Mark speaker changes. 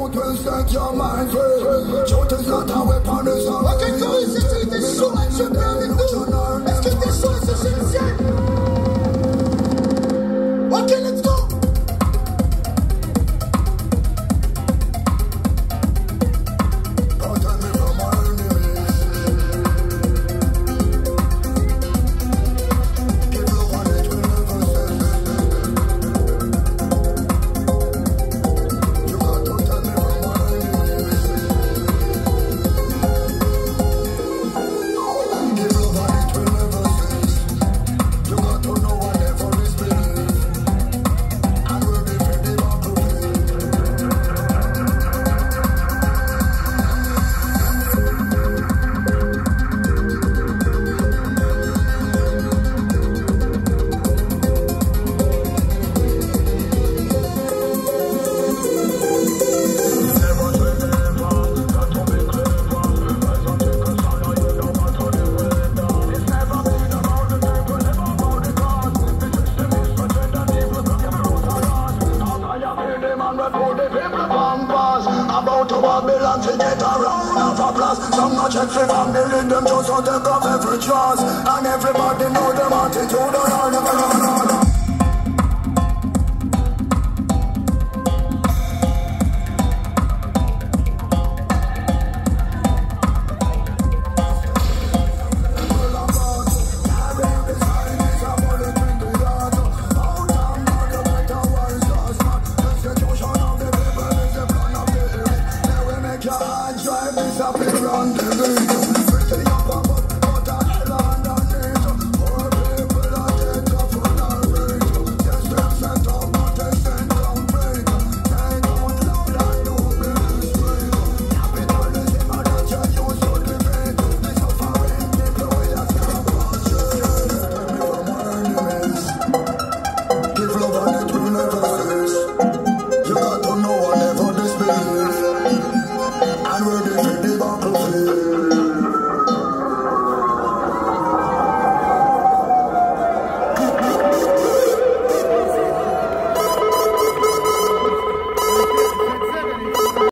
Speaker 1: truth will set your mind free. Truth is not a weapon, it's a
Speaker 2: What can do is just take this show and shut down the door. Let's get this show so sincere. Okay, let's go.
Speaker 1: About to Babylon to get a round of applause. Some not check for family, them just so take off every chance. And everybody know them attitude, and all never run on.